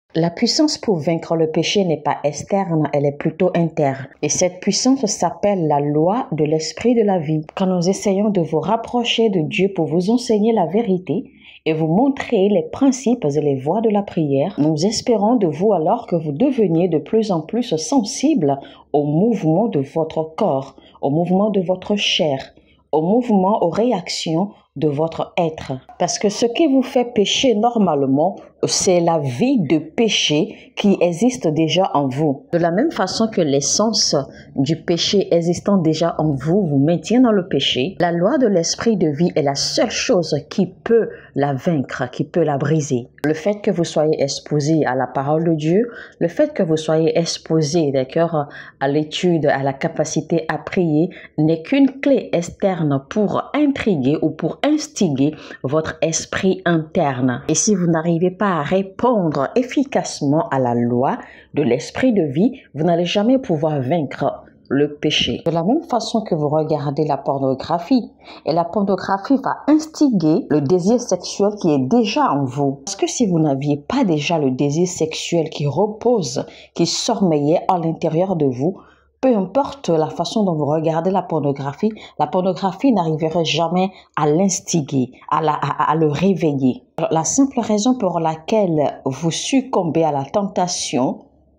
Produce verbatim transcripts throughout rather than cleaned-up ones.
La puissance pour vaincre le péché n'est pas externe, elle est plutôt interne. Et cette puissance s'appelle la loi de l'esprit de la vie. Quand nous essayons de vous rapprocher de Dieu pour vous enseigner la vérité et vous montrer les principes et les voies de la prière, nous espérons de vous alors que vous deveniez de plus en plus sensible au mouvement de votre corps, au mouvement de votre chair, au mouvement, aux réactions de votre être. Parce que ce qui vous fait pécher normalement, c'est la vie de péché qui existe déjà en vous. De la même façon que l'essence du péché existant déjà en vous vous maintient dans le péché, la loi de l'esprit de vie est la seule chose qui peut la vaincre, qui peut la briser. Le fait que vous soyez exposé à la parole de Dieu, le fait que vous soyez exposé, d'accord, à l'étude, à la capacité à prier, n'est qu'une clé externe pour intriguer ou pour instiguer votre esprit interne. Et si vous n'arrivez pas à répondre efficacement à la loi de l'esprit de vie, vous n'allez jamais pouvoir vaincre le péché. De la même façon que vous regardez la pornographie, et la pornographie va instiguer le désir sexuel qui est déjà en vous. Parce que si vous n'aviez pas déjà le désir sexuel qui repose, qui sommeillait à l'intérieur de vous, peu importe la façon dont vous regardez la pornographie, la pornographie n'arriverait jamais à l'instiguer, à, la, à, à le réveiller. Alors, la simple raison pour laquelle vous succombez à la tentation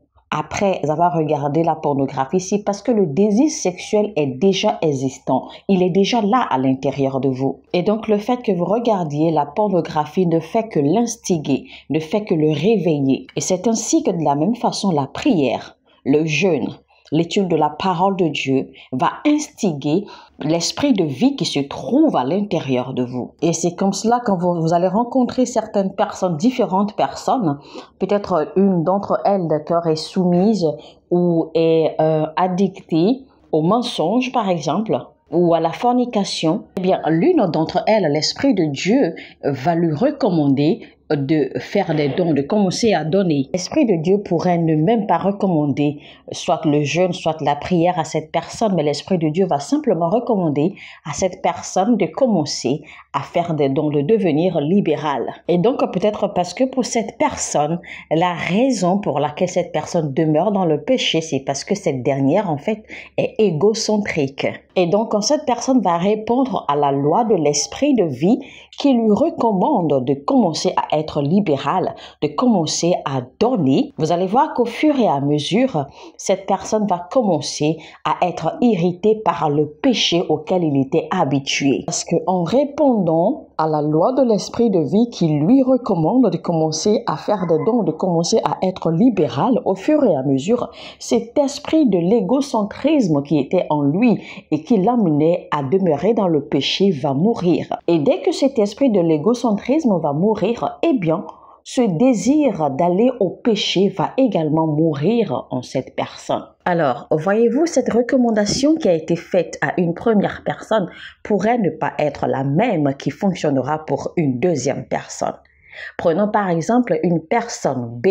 après avoir regardé la pornographie, c'est parce que le désir sexuel est déjà existant. Il est déjà là à l'intérieur de vous. Et donc, le fait que vous regardiez la pornographie ne fait que l'instiguer, ne fait que le réveiller. Et c'est ainsi que de la même façon, la prière, le jeûne, l'étude de la parole de Dieu va instiguer l'esprit de vie qui se trouve à l'intérieur de vous. Et c'est comme cela quand vous, vous allez rencontrer certaines personnes, différentes personnes, peut-être une d'entre elles, d'accord, est soumise ou est euh, addictée au mensonge, par exemple, ou à la fornication. Eh bien, l'une d'entre elles, l'esprit de Dieu, va lui recommander de faire des dons, de commencer à donner. L'Esprit de Dieu pourrait ne même pas recommander soit le jeûne, soit la prière à cette personne, mais l'Esprit de Dieu va simplement recommander à cette personne de commencer à faire des dons, de devenir libérale. Et donc peut-être parce que pour cette personne, la raison pour laquelle cette personne demeure dans le péché, c'est parce que cette dernière en fait est égocentrique. Et donc quand cette personne va répondre à la loi de l'Esprit de vie qui lui recommande de commencer à être être libérale, de commencer à donner, vous allez voir qu'au fur et à mesure, cette personne va commencer à être irritée par le péché auquel il était habitué. Parce qu'en répondant à la loi de l'esprit de vie qui lui recommande de commencer à faire des dons, de commencer à être libéral, au fur et à mesure, cet esprit de l'égocentrisme qui était en lui et qui l'amenait à demeurer dans le péché va mourir. Et dès que cet esprit de l'égocentrisme va mourir, eh bien, ce désir d'aller au péché va également mourir en cette personne. Alors, voyez-vous, cette recommandation qui a été faite à une première personne pourrait ne pas être la même qui fonctionnera pour une deuxième personne. Prenons par exemple une personne B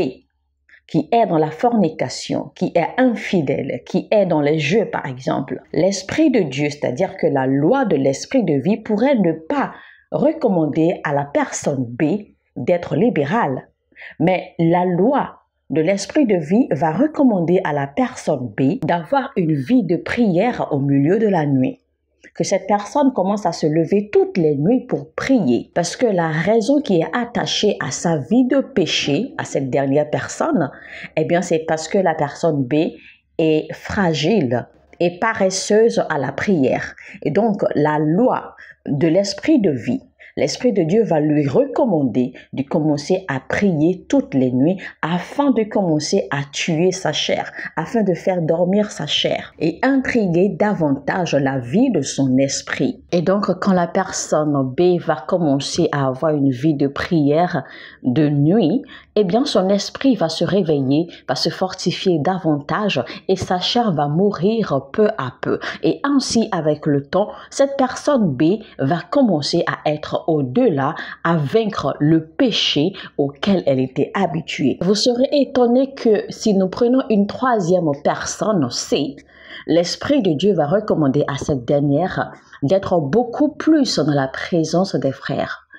qui est dans la fornication, qui est infidèle, qui est dans les jeux par exemple. L'Esprit de Dieu, c'est-à-dire que la loi de l'Esprit de vie pourrait ne pas recommander à la personne B d'être libérale. Mais la loi de l'esprit de vie va recommander à la personne B d'avoir une vie de prière au milieu de la nuit. Que cette personne commence à se lever toutes les nuits pour prier. Parce que la raison qui est attachée à sa vie de péché, à cette dernière personne, eh bien c'est parce que la personne B est fragile et paresseuse à la prière. Et donc la loi de l'esprit de vie, l'Esprit de Dieu va lui recommander de commencer à prier toutes les nuits afin de commencer à tuer sa chair, afin de faire dormir sa chair et intriguer davantage la vie de son esprit. Et donc, quand la personne B va commencer à avoir une vie de prière de nuit, eh bien, son esprit va se réveiller, va se fortifier davantage et sa chair va mourir peu à peu. Et ainsi, avec le temps, cette personne B va commencer à être au-delà, à vaincre le péché auquel elle était habituée. Vous serez étonné que si nous prenons une troisième personne C, l'Esprit de Dieu va recommander à cette dernière d'être beaucoup plus dans la présence des frères,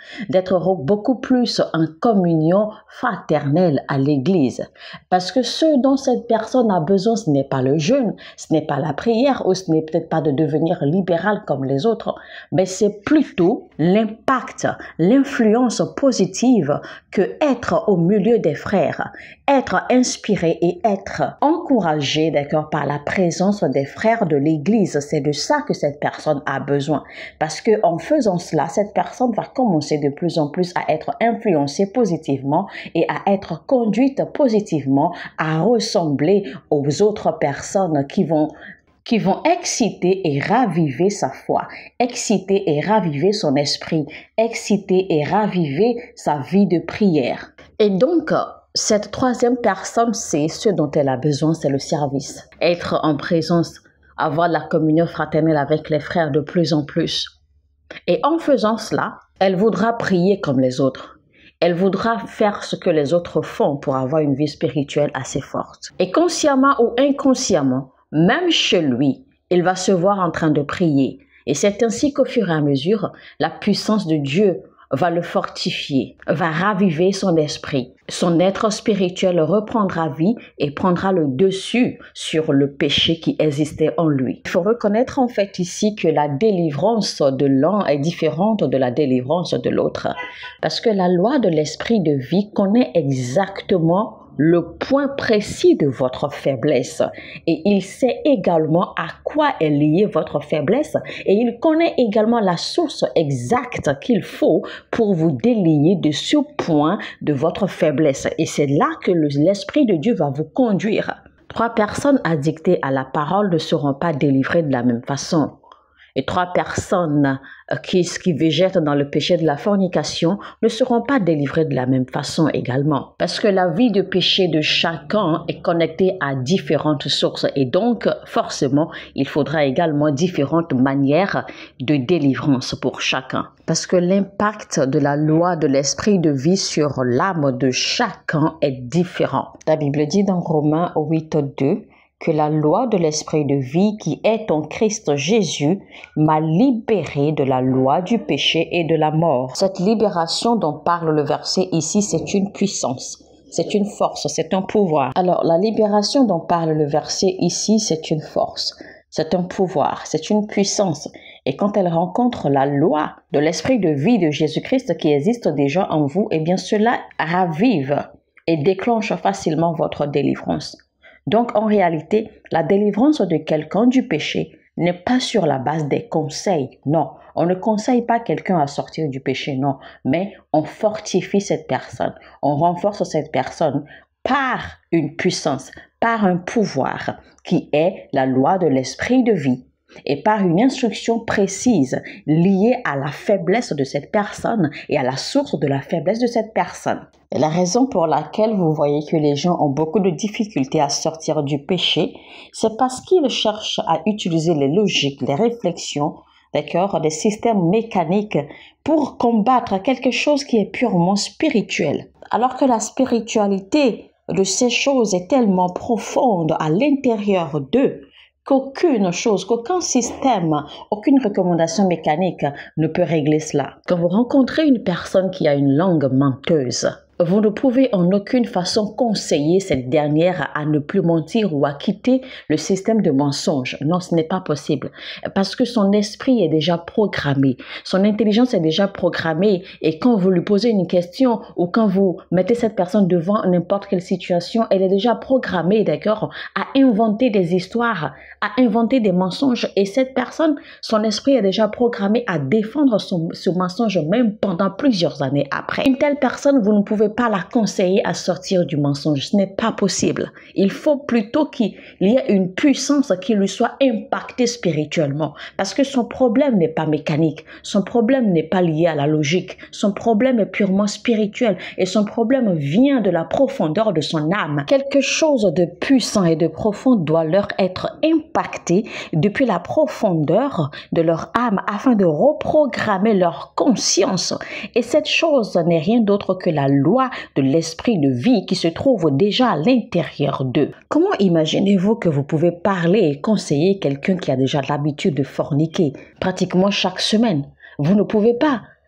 d'être beaucoup plus en communion fraternelle à l'Église. Parce que ce dont cette personne a besoin, ce n'est pas le jeûne, ce n'est pas la prière, ou ce n'est peut-être pas de devenir libéral comme les autres, mais c'est plutôt l'impact, l'influence positive que être au milieu des frères, être inspiré et être encouragé, d'accord, par la présence des frères de l'Église. C'est de ça que cette personne a besoin. Parce que en faisant cela, cette personne va commencer de plus en plus à être influencée positivement et à être conduite positivement, à ressembler aux autres personnes qui vont qui vont exciter et raviver sa foi, exciter et raviver son esprit, exciter et raviver sa vie de prière. Et donc, cette troisième personne, c'est ce dont elle a besoin, c'est le service. Être en présence, avoir la communion fraternelle avec les frères de plus en plus. Et en faisant cela, elle voudra prier comme les autres. Elle voudra faire ce que les autres font pour avoir une vie spirituelle assez forte. Et consciemment ou inconsciemment, même chez lui, il va se voir en train de prier. Et c'est ainsi qu'au fur et à mesure, la puissance de Dieu va le fortifier, va raviver son esprit. Son être spirituel reprendra vie et prendra le dessus sur le péché qui existait en lui. Il faut reconnaître en fait ici que la délivrance de l'un est différente de la délivrance de l'autre. Parce que la loi de l'esprit de vie connaît exactement le point précis de votre faiblesse et il sait également à quoi est liée votre faiblesse et il connaît également la source exacte qu'il faut pour vous délier de ce point de votre faiblesse et c'est là que l'Esprit de Dieu va vous conduire. Trois personnes addictées à la parole ne seront pas délivrées de la même façon. Et trois personnes qui, qui végètent dans le péché de la fornication ne seront pas délivrées de la même façon également. Parce que la vie de péché de chacun est connectée à différentes sources. Et donc, forcément, il faudra également différentes manières de délivrance pour chacun. Parce que l'impact de la loi de l'esprit de vie sur l'âme de chacun est différent. La Bible dit dans Romains huit deux, que la loi de l'esprit de vie qui est en Christ Jésus m'a libéré de la loi du péché et de la mort. Cette libération dont parle le verset ici, c'est une puissance, c'est une force, c'est un pouvoir. Alors, la libération dont parle le verset ici, c'est une force, c'est un pouvoir, c'est une puissance. Et quand elle rencontre la loi de l'esprit de vie de Jésus-Christ qui existe déjà en vous, eh bien cela ravive et déclenche facilement votre délivrance. Donc, en réalité, la délivrance de quelqu'un du péché n'est pas sur la base des conseils, non. On ne conseille pas quelqu'un à sortir du péché, non. Mais on fortifie cette personne, on renforce cette personne par une puissance, par un pouvoir qui est la loi de l'esprit de vie. Et par une instruction précise liée à la faiblesse de cette personne et à la source de la faiblesse de cette personne. Et la raison pour laquelle vous voyez que les gens ont beaucoup de difficultés à sortir du péché, c'est parce qu'ils cherchent à utiliser les logiques, les réflexions, d'accord, des systèmes mécaniques pour combattre quelque chose qui est purement spirituel. Alors que la spiritualité de ces choses est tellement profonde à l'intérieur d'eux, qu'aucune chose, qu'aucun système, aucune recommandation mécanique ne peut régler cela. Quand vous rencontrez une personne qui a une langue menteuse, vous ne pouvez en aucune façon conseiller cette dernière à ne plus mentir ou à quitter le système de mensonge. Non, ce n'est pas possible parce que son esprit est déjà programmé, son intelligence est déjà programmée et quand vous lui posez une question ou quand vous mettez cette personne devant n'importe quelle situation, elle est déjà programmée, d'accord, à inventer des histoires, à inventer des mensonges et cette personne, son esprit est déjà programmé à défendre son, ce mensonge même pendant plusieurs années après. Une telle personne, vous ne pouvez pas la conseiller à sortir du mensonge. Ce n'est pas possible. Il faut plutôt qu'il y ait une puissance qui lui soit impactée spirituellement. Parce que son problème n'est pas mécanique. Son problème n'est pas lié à la logique. Son problème est purement spirituel. Et son problème vient de la profondeur de son âme. Quelque chose de puissant et de profond doit leur être impacté depuis la profondeur de leur âme afin de reprogrammer leur conscience. Et cette chose n'est rien d'autre que la loi de l'esprit de vie qui se trouve déjà à l'intérieur d'eux. Comment imaginez-vous que vous pouvez parler et conseiller quelqu'un qui a déjà l'habitude de forniquer pratiquement chaque semaine? Vous ne pouvez pas.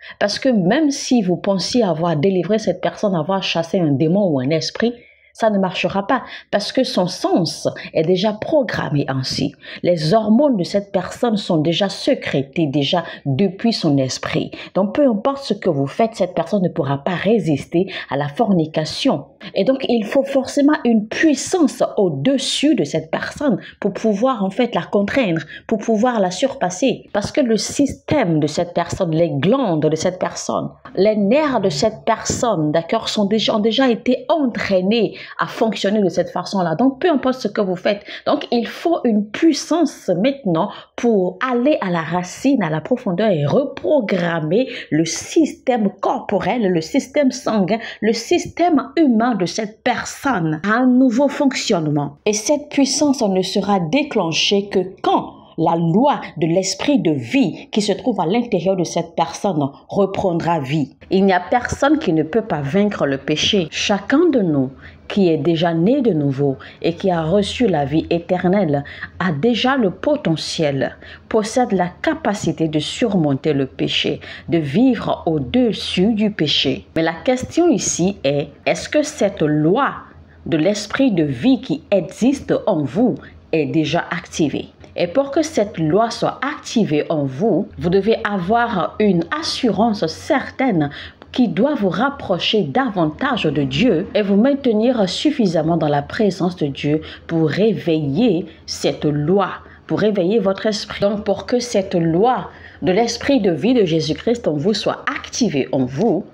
Parce que même si vous pensiez avoir délivré cette personne, avoir chassé un démon ou un esprit, ça ne marchera pas parce que son sens est déjà programmé ainsi. Les hormones de cette personne sont déjà sécrétées déjà depuis son esprit. Donc peu importe ce que vous faites, cette personne ne pourra pas résister à la fornication. Et donc il faut forcément une puissance au-dessus de cette personne pour pouvoir en fait la contraindre, pour pouvoir la surpasser. Parce que le système de cette personne, les glandes de cette personne, les nerfs de cette personne, d'accord, sont déjà, ont déjà été entraînés à fonctionner de cette façon-là. Donc, peu importe ce que vous faites. Donc, il faut une puissance maintenant pour aller à la racine, à la profondeur et reprogrammer le système corporel, le système sanguin, le système humain de cette personne à un nouveau fonctionnement. Et cette puissance ne sera déclenchée que quand la loi de l'esprit de vie qui se trouve à l'intérieur de cette personne reprendra vie. Il n'y a personne qui ne peut pas vaincre le péché. Chacun de nous qui est déjà né de nouveau et qui a reçu la vie éternelle a déjà le potentiel, possède la capacité de surmonter le péché, de vivre au-dessus du péché. Mais la question ici est, est-ce que cette loi de l'esprit de vie qui existe en vous est déjà activée? Et pour que cette loi soit activée en vous, vous devez avoir une assurance certaine qui doit vous rapprocher davantage de Dieu et vous maintenir suffisamment dans la présence de Dieu pour réveiller cette loi, pour réveiller votre esprit. Donc, pour que cette loi de l'esprit de vie de Jésus-Christ en vous soit activée en vous,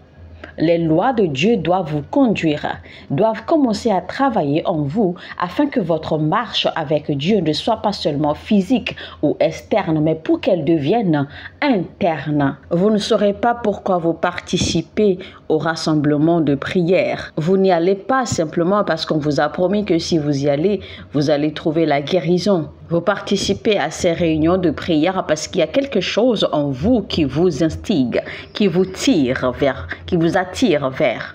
les lois de Dieu doivent vous conduire, doivent commencer à travailler en vous afin que votre marche avec Dieu ne soit pas seulement physique ou externe, mais pour qu'elle devienne interne. Vous ne saurez pas pourquoi vous participez au rassemblement de prière. Vous n'y allez pas simplement parce qu'on vous a promis que si vous y allez, vous allez trouver la guérison. Vous participez à ces réunions de prière parce qu'il y a quelque chose en vous qui vous instigue, qui vous tire vers, qui vous attire vers.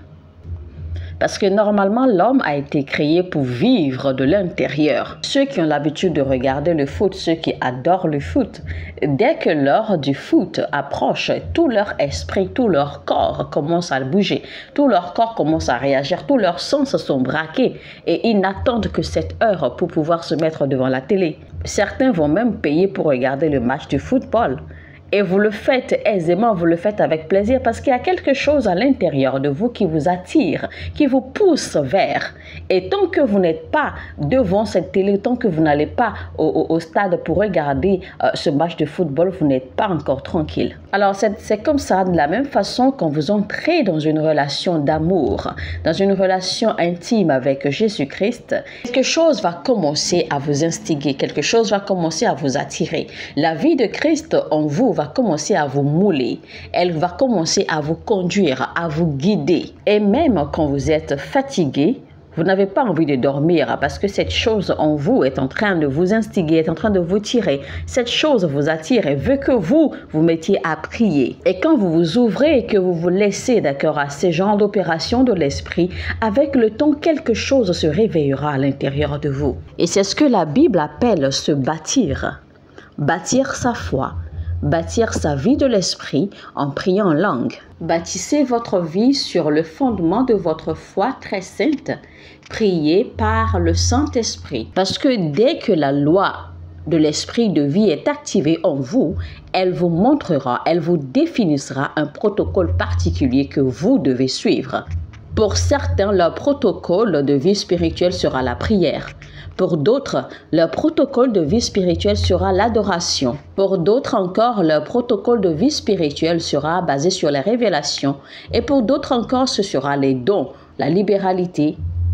Parce que normalement, l'homme a été créé pour vivre de l'intérieur. Ceux qui ont l'habitude de regarder le foot, ceux qui adorent le foot, dès que l'heure du foot approche, tout leur esprit, tout leur corps commence à bouger. Tout leur corps commence à réagir, tous leurs sens sont braqués et ils n'attendent que cette heure pour pouvoir se mettre devant la télé. Certains vont même payer pour regarder le match de football. Et vous le faites aisément, vous le faites avec plaisir parce qu'il y a quelque chose à l'intérieur de vous qui vous attire, qui vous pousse vers. Et tant que vous n'êtes pas devant cette télé, tant que vous n'allez pas au, au, au stade pour regarder euh, ce match de football, vous n'êtes pas encore tranquille. Alors c'est comme ça, de la même façon quand vous entrez dans une relation d'amour, dans une relation intime avec Jésus-Christ, quelque chose va commencer à vous instiguer, quelque chose va commencer à vous attirer. La vie de Christ en vous va commencer à vous mouler, elle va commencer à vous conduire, à vous guider. Et même quand vous êtes fatigué, vous n'avez pas envie de dormir parce que cette chose en vous est en train de vous instiguer, est en train de vous tirer. Cette chose vous attire et veut que vous vous mettiez à prier. Et quand vous vous ouvrez et que vous vous laissez d'accord à ces genres d'opérations de l'esprit, avec le temps, quelque chose se réveillera à l'intérieur de vous. Et c'est ce que la Bible appelle se bâtir. Bâtir sa foi. Bâtir sa vie de l'esprit en priant en langue. Bâtissez votre vie sur le fondement de votre foi très sainte. Priez par le Saint-Esprit. Parce que dès que la loi de l'esprit de vie est activée en vous, elle vous montrera, elle vous définira un protocole particulier que vous devez suivre. Pour certains, leur protocole de vie spirituelle sera la prière. Pour d'autres, leur protocole de vie spirituelle sera l'adoration. Pour d'autres encore, leur protocole de vie spirituelle sera basé sur les révélations. Et pour d'autres encore, ce sera les dons, la libéralité.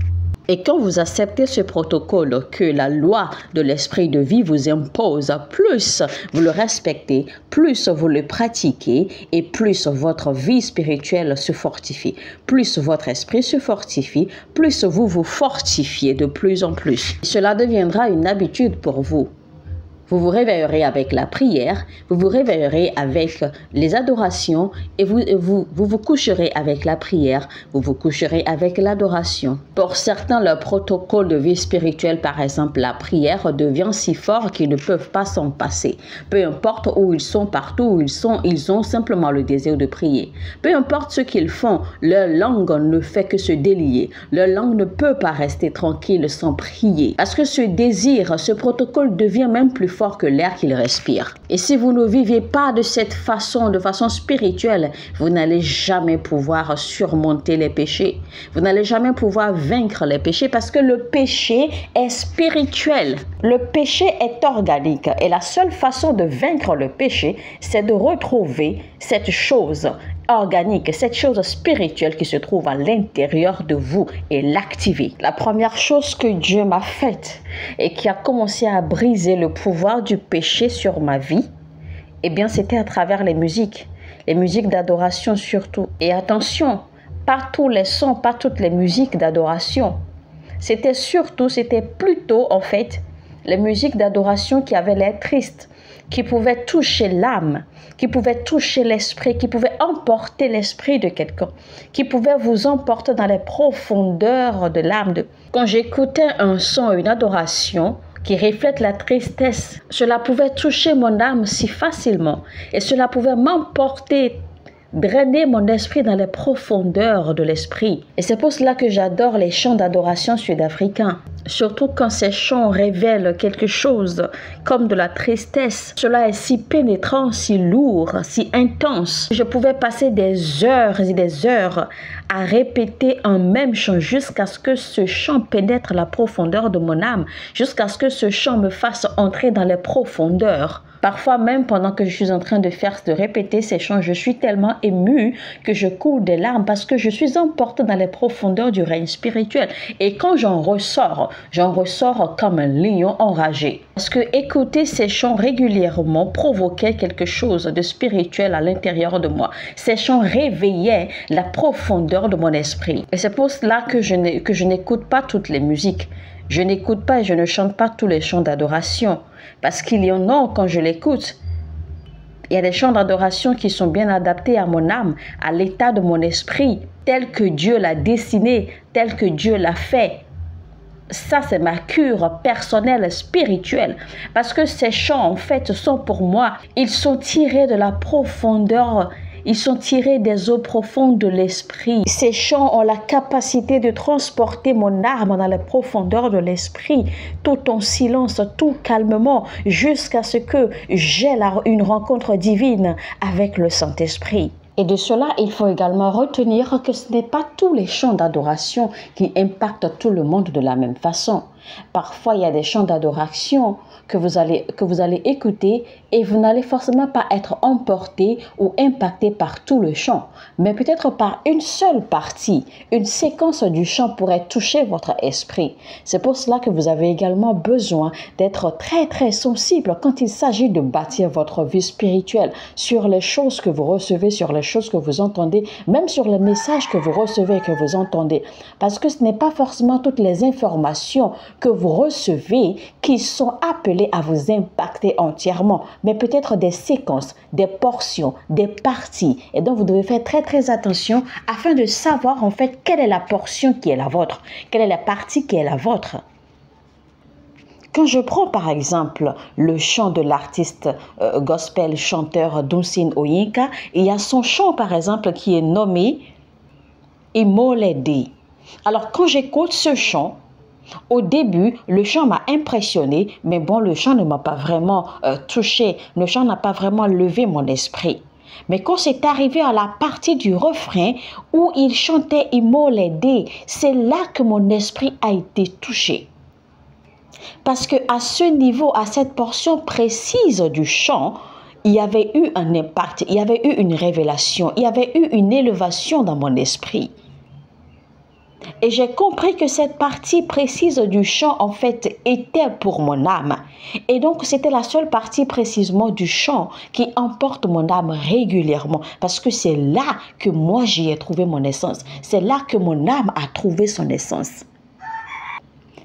Et quand vous acceptez ce protocole que la loi de l'esprit de vie vous impose, plus vous le respectez, plus vous le pratiquez et plus votre vie spirituelle se fortifie. Plus votre esprit se fortifie, plus vous vous fortifiez de plus en plus. Cela deviendra une habitude pour vous. Vous vous réveillerez avec la prière, vous vous réveillerez avec les adorations et vous vous, vous vous coucherez avec la prière, vous vous coucherez avec l'adoration. Pour certains, leur protocole de vie spirituelle, par exemple la prière, devient si fort qu'ils ne peuvent pas s'en passer. Peu importe où ils sont, partout où ils sont, ils ont simplement le désir de prier. Peu importe ce qu'ils font, leur langue ne fait que se délier. Leur langue ne peut pas rester tranquille sans prier. Parce que ce désir, ce protocole devient même plus fort que l'air qu'ils respirent. Et si vous ne vivez pas de cette façon, de façon spirituelle, vous n'allez jamais pouvoir surmonter les péchés. Vous n'allez jamais pouvoir vaincre les péchés parce que le péché est spirituel. Le péché est organique et la seule façon de vaincre le péché, c'est de retrouver cette chose organique, cette chose spirituelle qui se trouve à l'intérieur de vous et l'activer. La première chose que Dieu m'a faite et qui a commencé à briser le pouvoir du péché sur ma vie, eh bien, c'était à travers les musiques, les musiques d'adoration surtout. Et attention, pas tous les sons, pas toutes les musiques d'adoration. C'était surtout, c'était plutôt en fait les musiques d'adoration qui avaient l'air tristes, qui pouvaient toucher l'âme, qui pouvaient toucher l'esprit, qui pouvaient emporter l'esprit de quelqu'un, qui pouvaient vous emporter dans les profondeurs de l'âme. Quand j'écoutais un son, une adoration qui reflète la tristesse, cela pouvait toucher mon âme si facilement et cela pouvait m'emporter, drainer mon esprit dans les profondeurs de l'esprit. Et c'est pour cela que j'adore les chants d'adoration sud-africains. Surtout quand ces chants révèlent quelque chose comme de la tristesse. Cela est si pénétrant, si lourd, si intense. Je pouvais passer des heures et des heures à répéter un même chant jusqu'à ce que ce chant pénètre la profondeur de mon âme, jusqu'à ce que ce chant me fasse entrer dans les profondeurs. Parfois même pendant que je suis en train de faire, de répéter ces chants, je suis tellement émue que je coule des larmes parce que je suis emportée dans les profondeurs du règne spirituel. Et quand j'en ressors, j'en ressors comme un lion enragé. Parce que écouter ces chants régulièrement provoquait quelque chose de spirituel à l'intérieur de moi. Ces chants réveillaient la profondeur de mon esprit. Et c'est pour cela que je n'écoute pas toutes les musiques. Je n'écoute pas et je ne chante pas tous les chants d'adoration. Parce qu'il y en a quand je l'écoute. Il y a des chants d'adoration qui sont bien adaptés à mon âme, à l'état de mon esprit, tel que Dieu l'a dessiné, tel que Dieu l'a fait. Ça, c'est ma cure personnelle, spirituelle. Parce que ces chants, en fait, sont pour moi, ils sont tirés de la profondeur. Ils sont tirés des eaux profondes de l'esprit. Ces chants ont la capacité de transporter mon âme dans les profondeurs de l'esprit, tout en silence, tout calmement, jusqu'à ce que j'aie une rencontre divine avec le Saint-Esprit. Et de cela, il faut également retenir que ce n'est pas tous les chants d'adoration qui impactent tout le monde de la même façon. Parfois, il y a des chants d'adoration que vous allez, que vous allez écouter et vous n'allez forcément pas être emporté ou impacté par tout le chant, mais peut-être par une seule partie. Une séquence du chant pourrait toucher votre esprit. C'est pour cela que vous avez également besoin d'être très très sensible quand il s'agit de bâtir votre vie spirituelle sur les choses que vous recevez, sur les choses que vous entendez, même sur les messages que vous recevez et que vous entendez. Parce que ce n'est pas forcément toutes les informations que vous recevez qui sont appelées à vous impacter entièrement, mais peut-être des séquences, des portions, des parties. Et donc, vous devez faire très, très attention afin de savoir en fait quelle est la portion qui est la vôtre, quelle est la partie qui est la vôtre. Quand je prends par exemple le chant de l'artiste euh, gospel chanteur Dunsin Oyekan, il y a son chant par exemple qui est nommé Imolede. Alors quand j'écoute ce chant, au début, le chant m'a impressionné, mais bon, le chant ne m'a pas vraiment euh, touché. Le chant n'a pas vraiment levé mon esprit. Mais quand c'est arrivé à la partie du refrain où il chantait Imolede, c'est là que mon esprit a été touché. Parce que à ce niveau, à cette portion précise du chant, il y avait eu un impact, il y avait eu une révélation, il y avait eu une élévation dans mon esprit. Et j'ai compris que cette partie précise du chant, en fait, était pour mon âme. Et donc, c'était la seule partie précisément du chant qui emporte mon âme régulièrement. Parce que c'est là que moi, j'y ai trouvé mon essence. C'est là que mon âme a trouvé son essence.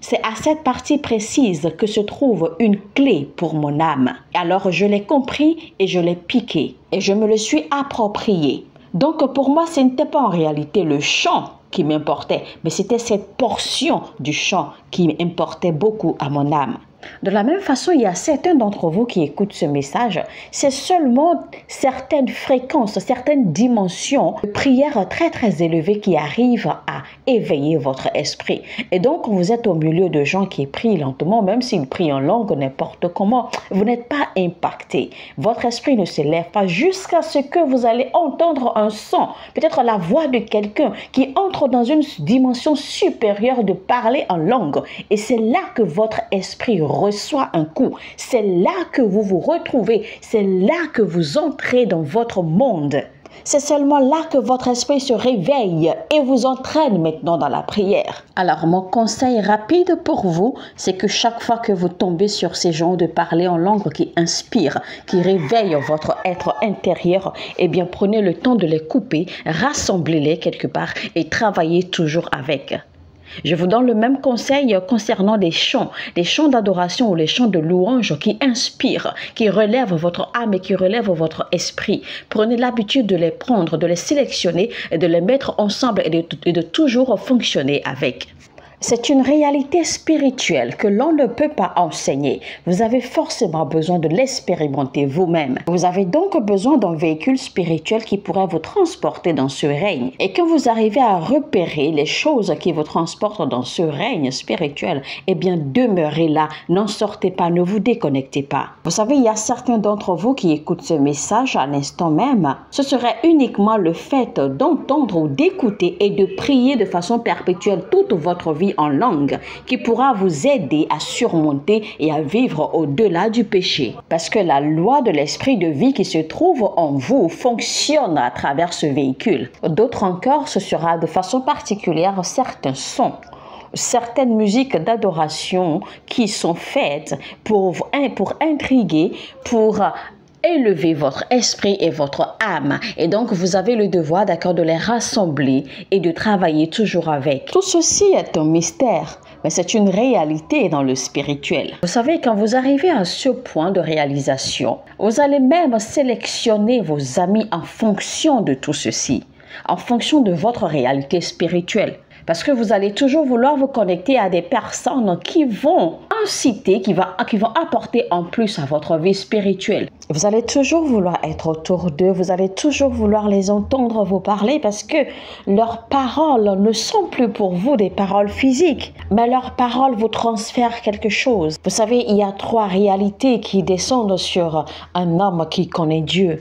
C'est à cette partie précise que se trouve une clé pour mon âme. Alors je l'ai compris et je l'ai piqué et je me le suis approprié. Donc pour moi, ce n'était pas en réalité le chant qui m'importait, mais c'était cette portion du chant qui importait beaucoup à mon âme. De la même façon, il y a certains d'entre vous qui écoutent ce message, c'est seulement certaines fréquences, certaines dimensions de prière très très élevées qui arrivent à éveiller votre esprit. Et donc, vous êtes au milieu de gens qui prient lentement, même s'ils prient en langue, n'importe comment, vous n'êtes pas impacté. Votre esprit ne se lève pas jusqu'à ce que vous allez entendre un son, peut-être la voix de quelqu'un qui entre dans une dimension supérieure de parler en langue. Et c'est là que votre esprit reçoit un coup. C'est là que vous vous retrouvez. C'est là que vous entrez dans votre monde. C'est seulement là que votre esprit se réveille et vous entraîne maintenant dans la prière. Alors, mon conseil rapide pour vous, c'est que chaque fois que vous tombez sur ces gens de parler en langue qui inspirent, qui réveillent votre être intérieur, eh bien, prenez le temps de les couper, rassemblez-les quelque part et travaillez toujours avec. Je vous donne le même conseil concernant les chants, les chants d'adoration ou les chants de louange qui inspirent, qui relèvent votre âme et qui relèvent votre esprit. Prenez l'habitude de les prendre, de les sélectionner et de les mettre ensemble et de, et de toujours fonctionner avec. C'est une réalité spirituelle que l'on ne peut pas enseigner. Vous avez forcément besoin de l'expérimenter vous-même. Vous avez donc besoin d'un véhicule spirituel qui pourrait vous transporter dans ce règne. Et quand vous arrivez à repérer les choses qui vous transportent dans ce règne spirituel, eh bien demeurez là, n'en sortez pas, ne vous déconnectez pas. Vous savez, il y a certains d'entre vous qui écoutent ce message à l'instant même. Ce serait uniquement le fait d'entendre ou d'écouter et de prier de façon perpétuelle toute votre vie en langue qui pourra vous aider à surmonter et à vivre au-delà du péché. Parce que la loi de l'esprit de vie qui se trouve en vous fonctionne à travers ce véhicule. D'autres encore, ce sera de façon particulière certains sons, certaines musiques d'adoration qui sont faites pour, pour intriguer, pour élever votre esprit et votre âme. Et donc, vous avez le devoir, d'accord, de les rassembler et de travailler toujours avec. Tout ceci est un mystère, mais c'est une réalité dans le spirituel. Vous savez, quand vous arrivez à ce point de réalisation, vous allez même sélectionner vos amis en fonction de tout ceci, en fonction de votre réalité spirituelle. Parce que vous allez toujours vouloir vous connecter à des personnes qui vont inciter, qui, va, qui vont apporter en plus à votre vie spirituelle. Vous allez toujours vouloir être autour d'eux, vous allez toujours vouloir les entendre vous parler parce que leurs paroles ne sont plus pour vous des paroles physiques, mais leurs paroles vous transfèrent quelque chose. Vous savez, il y a trois réalités qui descendent sur un homme qui connaît Dieu.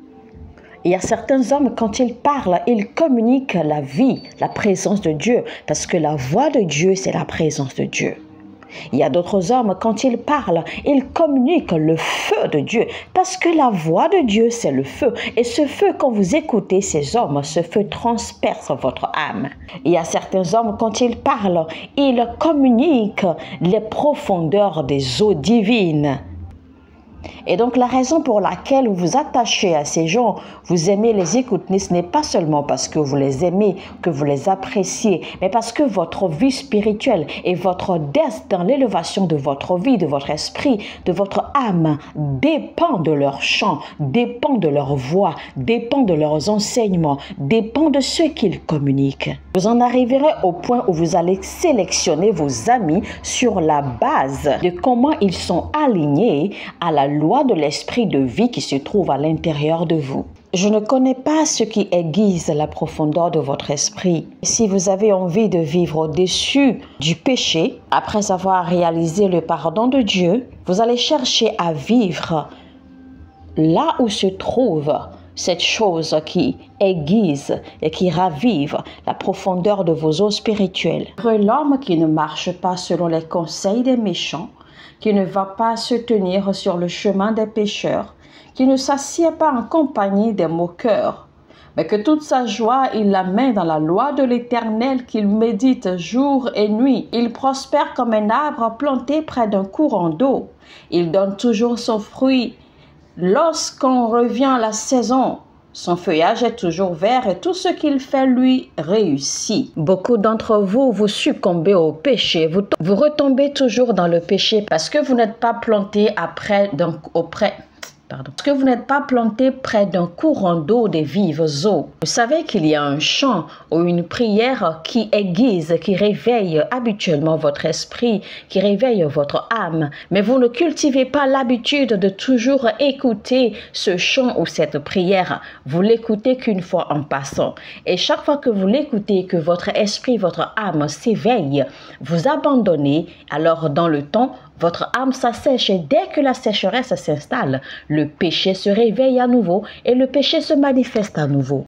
Il y a certains hommes, quand ils parlent, ils communiquent la vie, la présence de Dieu, parce que la voix de Dieu, c'est la présence de Dieu. Il y a d'autres hommes, quand ils parlent, ils communiquent le feu de Dieu, parce que la voix de Dieu, c'est le feu. Et ce feu, quand vous écoutez ces hommes, ce feu transperce votre âme. Il y a certains hommes, quand ils parlent, ils communiquent les profondeurs des eaux divines. Et donc la raison pour laquelle vous vous attachez à ces gens, vous aimez les écouter, ce n'est pas seulement parce que vous les aimez, que vous les appréciez, mais parce que votre vie spirituelle et votre désir dans l'élévation de votre vie, de votre esprit, de votre âme, dépend de leur chant, dépend de leur voix, dépend de leurs enseignements, dépend de ce qu'ils communiquent. Vous en arriverez au point où vous allez sélectionner vos amis sur la base de comment ils sont alignés à la loi de l'esprit de vie qui se trouve à l'intérieur de vous. Je ne connais pas ce qui aiguise la profondeur de votre esprit. Si vous avez envie de vivre au-dessus du péché, après avoir réalisé le pardon de Dieu, vous allez chercher à vivre là où se trouve cette chose qui aiguise et qui ravive la profondeur de vos eaux spirituelles. L'homme qui ne marche pas selon les conseils des méchants, qui ne va pas se tenir sur le chemin des pécheurs, qui ne s'assied pas en compagnie des moqueurs, mais que toute sa joie il la met dans la loi de l'Éternel, qu'il médite jour et nuit. Il prospère comme un arbre planté près d'un courant d'eau. Il donne toujours son fruit lorsqu'on revient à la saison. Son feuillage est toujours vert et tout ce qu'il fait lui réussit. Beaucoup d'entre vous, vous succombez au péché. Vous, vous retombez toujours dans le péché parce que vous n'êtes pas planté après, donc auprès... Pardon. Parce que vous n'êtes pas planté près d'un courant d'eau des vives eaux. Vous savez qu'il y a un chant ou une prière qui aiguise, qui réveille habituellement votre esprit, qui réveille votre âme. Mais vous ne cultivez pas l'habitude de toujours écouter ce chant ou cette prière. Vous l'écoutez qu'une fois en passant. Et chaque fois que vous l'écoutez, que votre esprit, votre âme s'éveille, vous abandonnez. Alors dans le temps, votre âme s'assèche et dès que la sécheresse s'installe, le péché se réveille à nouveau et le péché se manifeste à nouveau.